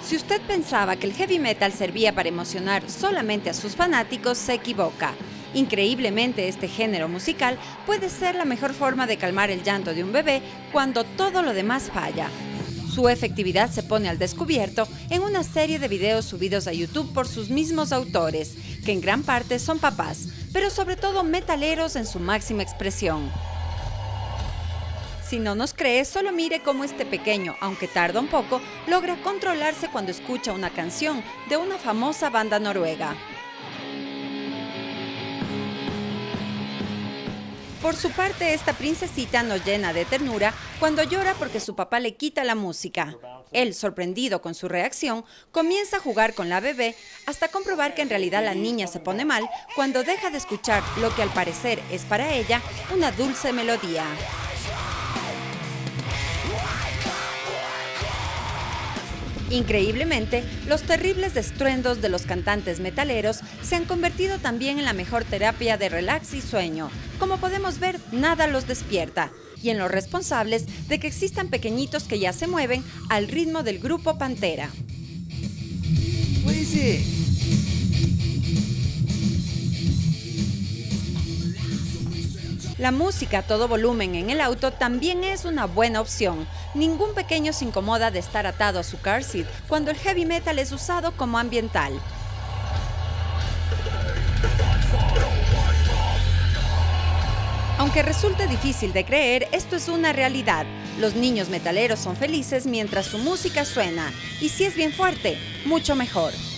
Si usted pensaba que el heavy metal servía para emocionar solamente a sus fanáticos, se equivoca. Increíblemente, este género musical puede ser la mejor forma de calmar el llanto de un bebé cuando todo lo demás falla. Su efectividad se pone al descubierto en una serie de videos subidos a YouTube por sus mismos autores, que en gran parte son papás, pero sobre todo metaleros en su máxima expresión. Si no nos cree, solo mire cómo este pequeño, aunque tarda un poco, logra controlarse cuando escucha una canción de una famosa banda noruega. Por su parte, esta princesita nos llena de ternura cuando llora porque su papá le quita la música. Él, sorprendido con su reacción, comienza a jugar con la bebé hasta comprobar que en realidad la niña se pone mal cuando deja de escuchar lo que al parecer es para ella una dulce melodía. Increíblemente, los terribles estruendos de los cantantes metaleros se han convertido también en la mejor terapia de relax y sueño. Como podemos ver, nada los despierta, y en los responsables de que existan pequeñitos que ya se mueven al ritmo del grupo Pantera. La música a todo volumen en el auto también es una buena opción. Ningún pequeño se incomoda de estar atado a su car seat cuando el heavy metal es usado como ambiental. Aunque resulte difícil de creer, esto es una realidad. Los niños metaleros son felices mientras su música suena, y si es bien fuerte, mucho mejor.